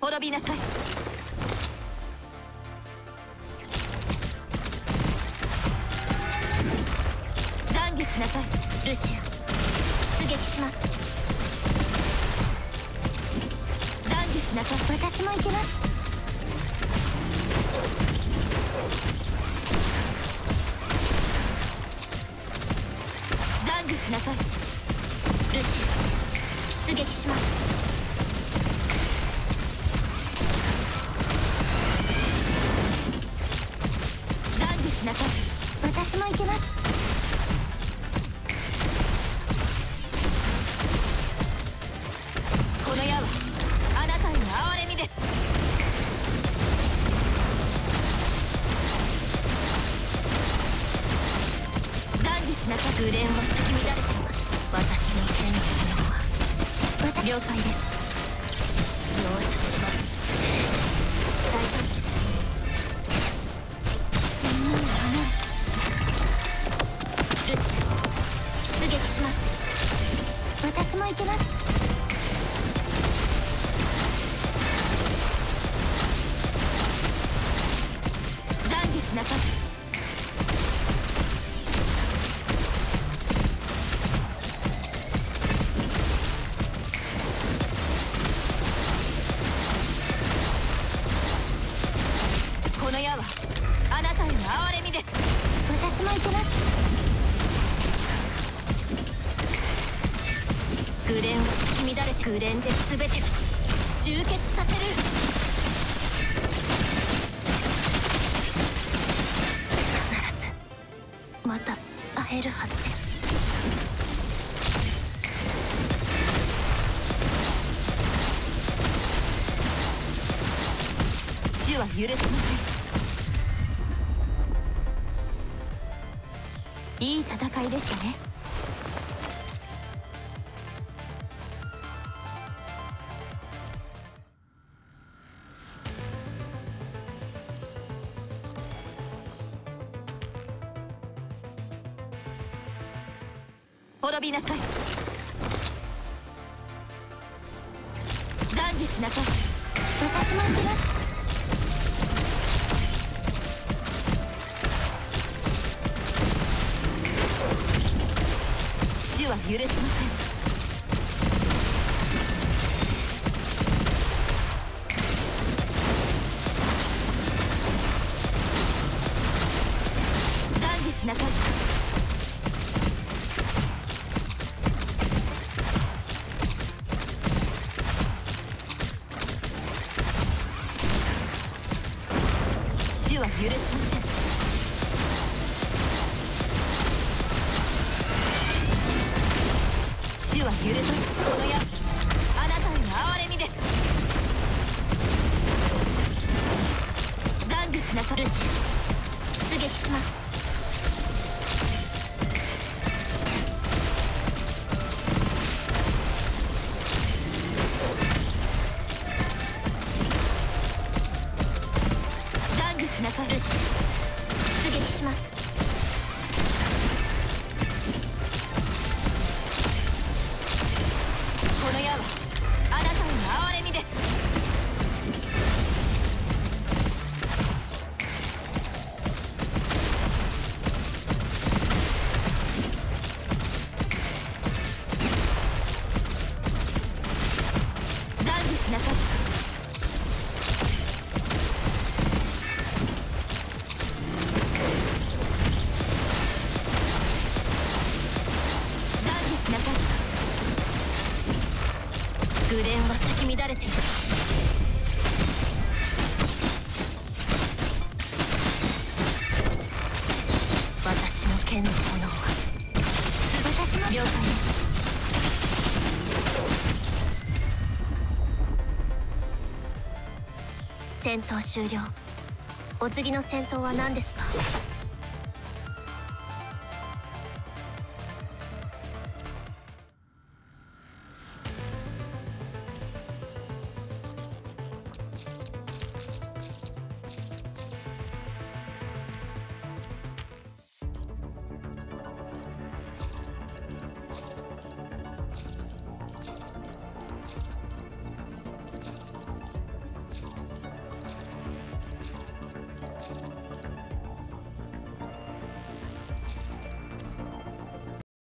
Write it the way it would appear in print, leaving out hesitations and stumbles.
滅びなさい。懺悔しなさい。ルシア出撃します。懺悔しなさい。私も行きます。懺悔しなさい。ルシア出撃します。なさい。私も行けます。この矢はあなたへの憐れみです。懺悔しなさい。グレンは咲き乱れています。私の剣の炎は了解です。容赦します。大丈夫です。出撃します。私も行けます。懺悔しなさい。この矢はあなたへの憐れみです。私も行けます。グレンは咲き乱れてグレンで全てを集結させる。必ずまた会えるはずです。主は許しません。いい戦いでしたね。滅びなさい。懺悔しなさい。私も行きます。主は許しません。懺悔しなさい。主は許しません。主は許さず。この矢あなたへの憐れみです。懺悔しなさるし出撃します。懺悔しなさるし出撃します。この矢はあなたへの憐れみです。懺悔しなさい。懺悔しなさい。グレンは咲き乱れている。私の剣の炎は私も了解です。戦闘終了。お次の戦闘は何ですか？